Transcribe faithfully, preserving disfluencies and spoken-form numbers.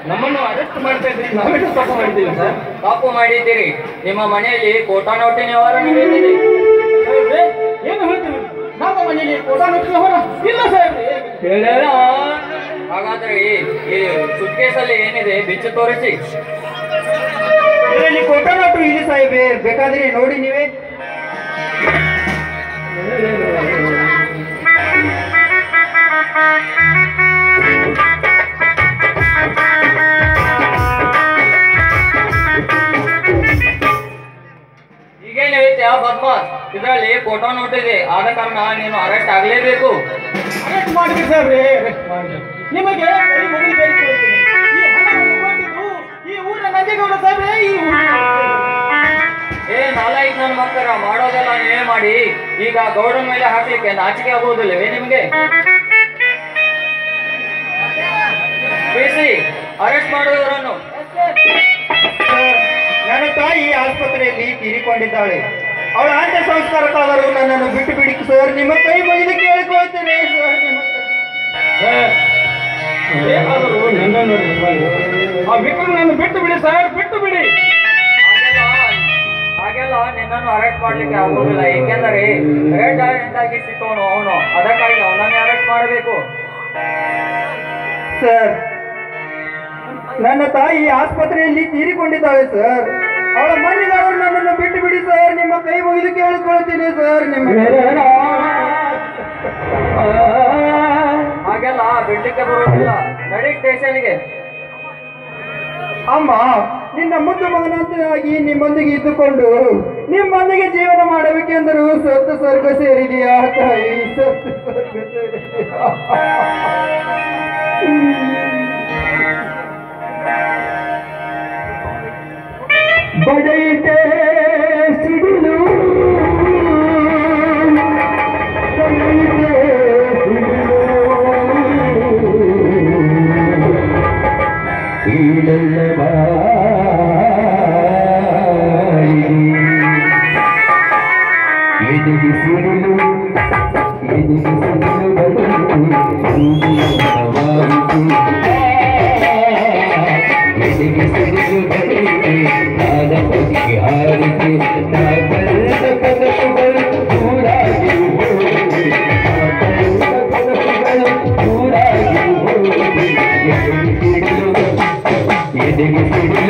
ನಮ್ಮನ್ನು ಅರೆಸ್ಟ್ ಮಾಡ್ತಾ ಇದ್ರಿ, ನಾವೆಷ್ಟು ತಪ್ಪು ಮಾಡಿದ್ದೀವಿ ಸರ್? ತಪ್ಪು ಮಾಡಿದ್ದೀರಿ. ನಿಮ್ಮ ಮನೆಯಲ್ಲಿ ಕೋಟಾ ನೋಟಿನ ವ್ಯವಹಾರ ನಡೆಯುತ್ತಿದೆ. ಏನು ಹೇಳ್ತೀವಿ? ನಮ್ಮ ಮನೆಯಲ್ಲಿ ಕೋಟಾ ನೋಟಿನ ವ್ಯವಹಾರ ಇಲ್ಲ ಸಾಹೇಬ್ರೆ. ಹೇಳ. ಹಾಗಾದ್ರೆ ಈ ಸುಟ್ಕೇಸಲ್ಲಿ ಏನಿದೆ ಬಿಚ್ಚು ತೋರಿಸಿ. ಇದರಲ್ಲಿ ಕೋಟಾ ನೋಟು ಇದೆ ಸಾಹೇಬ್ರೆ, ಬೇಕಾದ್ರೆ ನೋಡಿ ನೀವೇ. ಈಗೇನು ಹೇಳ್ತೀಯ ಬದ್ಮಾಸ್? ಇದರಲ್ಲಿ ಕೋಟಾ ನೋಟ್ ಇದೆ, ಆದ ಕಾರಣ ನೀನು ಅರೆಸ್ಟ್ ಆಗ್ಲೇಬೇಕು. ಅರೆಸ್ಟ್ ಮಾಡಿದ್ರಿ ಸಾಹೇಬ್ರೆ, ಅರೆಸ್ಟ್ ಮಾಡಿ. ನಿಮಗೆ ಬರೀ ಮೊದಲು ಬೇರೆ ಕೇಳ್ತೀನಿ. ಈ ಹಣವನ್ನು ಕೊಟ್ಟಿದ್ದು ಈ ಊರ ನಂಜೇಗೌಡ ಸಾಹೇಬ್ರೆ. ಈ ಏ ನಾಲ್ಕು ನನ್ನ ಮಕ್ಕಳ ಮಾಡೋದೆಲ್ಲ ನೀವೇ ಮಾಡಿ ಈಗ ಗೌಡನ ಮೇಲೆ ಹಾಕ್ಲಿಕ್ಕೆ ನಾಚಿಕೆ ಆಗುವುದಿಲ್ಲವೇ ನಿಮಗೆ? ಬಿಸಿ ಅರೆಸ್ಟ್ ಮಾಡುವವರನ್ನು. ನನ್ನ ತಾಯಿ ಆಸ್ಪತ್ರೆಯಲ್ಲಿ ತೀರಿಕೊಂಡಿದ್ದಾಳೆ. ಅವಳ ಅಂತ್ಯ ಸಂಸ್ಕಾರಕ್ಕಾದರೂ ನನ್ನನ್ನು ಬಿಟ್ಟು ಬಿಡಿ ಸರ್, ನಿಮ್ಮ ಕೈ ಮುಗಿದು ಕೇಳಿಕೊಳ್ತೇನೆ ಸರ್. ನಿಮ್ಮ ಬೇಕಾದರೂ ನನ್ನನ್ನು ಆ ವಿಕ್ರಮನನ್ನು ಬಿಟ್ಟು ಬಿಡಿ ಸರ್, ಬಿಟ್ಟು ಬಿಡಿ. ಹಾಗೆಲ್ಲ ನಿನ್ನನ್ನು ಅರೆಸ್ಟ್ ಮಾಡ್ಲಿಕ್ಕೆ ಆಗುವುದಿಲ್ಲ, ಏಕೆಂದರೆ ರೆಡ್ ಆಗಿ ಸಿಕ್ಕವನು ಅವನು, ಅದಕ್ಕಾಗಿ ಅವನನ್ನೇ ಅರೆಸ್ಟ್ ಮಾಡಬೇಕು. ಸರ್, ನನ್ನ ತಾಯಿ ಆಸ್ಪತ್ರೆಯಲ್ಲಿ ತೀರಿಕೊಂಡಿದ್ದಾಳೆ ಸರ್. ಅವಳ ಮನೆಯವರು ನನ್ನನ್ನು ಬಿಟ್ಟು ಬಿಡಿ ಸರ್, ನಿಮ್ಮ ಕೈ ಮುಗಿದು ಕೇಳಿಕೊಳ್ತೀನಿ ಸರ್. ನಿಮ್ಮ ಹಾಗೆಲ್ಲ ಬಿಡ್ಲಿಕ್ಕೆ ಬರುವುದಿಲ್ಲ, ನಡಿ ಸ್ಟೇಷನ್ಗೆ. ಅಮ್ಮ, ನಿನ್ನ ಮುದ್ದು ಮಗನಂತಾಗಿ ನಿಮ್ಮೊಂದಿಗೆ ಇದ್ದುಕೊಂಡು ನಿಮ್ಮೊಂದಿಗೆ ಜೀವನ ಮಾಡಬೇಕೆಂದರೂ ಸತ್ತು ಸ್ವರ್ಗ ಸೇರಿದೆಯಾ ತಾಯಿ? ಸತ್ತು ಸ್ವರ್ಗ ಸೇರಿದೆಯಾ? ಬಡೈತೆ ಸಿಡಿಲು, ಬಡೈತೆ ಸಿಡಿಲು, ಈಡಲ್ಲ ಎದಿಗೆ ಸಿಡಿಲು, ಎದಿಗೆ ಸಿಡಿಲು ಬಡೈತೆ ಎದಿಗೆ ಸಿಡಿಲು ಬಡೈತೆ ನಾದ ಬದಿಗೆ ಹಾರಿಕೆ ನಾಗಲ್ಲ ಕನಸುಗಳು ದೂರಾಗಿ ಹೋಗಿ, ನಾಗಲ್ಲ ಕನಸುಗಳು ದೂರಾಗಿ ಹೋಗಿ. ಎದಿಗೆ ಸಿಡಿಲು, ಎದಿಗೆ ಸಿಡಿಲು